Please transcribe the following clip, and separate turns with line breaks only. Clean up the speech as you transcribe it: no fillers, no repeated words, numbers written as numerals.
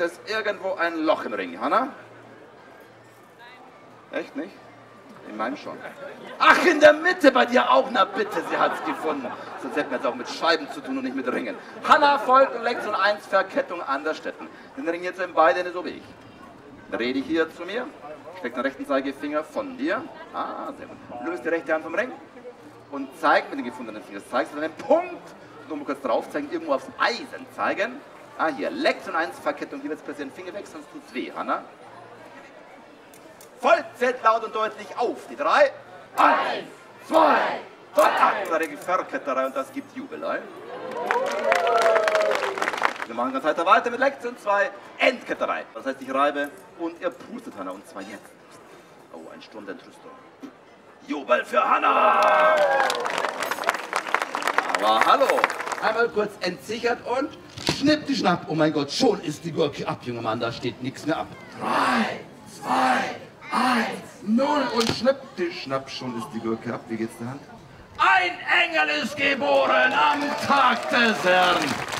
es irgendwo ein Loch im Ring, Hanna? Echt nicht? In meinem schon. Ach, in der Mitte bei dir auch? Na bitte, sie hat's gefunden. Sonst hätten wir jetzt auch mit Scheiben zu tun und nicht mit Ringen. Hanna folgt und Lektion 1, Verkettung an der Stätten. Den Ring jetzt in beide so wie ich. Dreh dich hier zu mir, steck den rechten Zeigefinger von dir. Ah, sehr gut. Löst die rechte Hand vom Ring und zeig mit den gefundenen Fingern. Zeigst du einen Punkt. Und mal kurz drauf zeigen, irgendwo aufs Eisen zeigen. Ah, hier, Lektion 1, Verkettung. Hier wird es passieren. Finger weg, sonst tut's weh, Hanna. Voll, zählt laut und deutlich auf. Die 3. 1, 2, 3. Verketterei und das gibt Jubel. Wir machen ganz weiter mit Lektion 2, Endketterei. Das heißt, ich reibe und ihr pustet, Hanna. Und zwar jetzt. Oh, ein Sturm der Entrüstung. Jubel für Hanna! Aber hallo. Einmal kurz entsichert und schnipp die Schnapp. Oh mein Gott, schon ist die Gurke ab, junger Mann. Da steht nichts mehr ab. 3, 2, 1, 0 und schnipp die Schnapp. Schon ist die Gurke ab. Wie geht's der Hand? Ein Engel ist geboren am Tag des Herrn.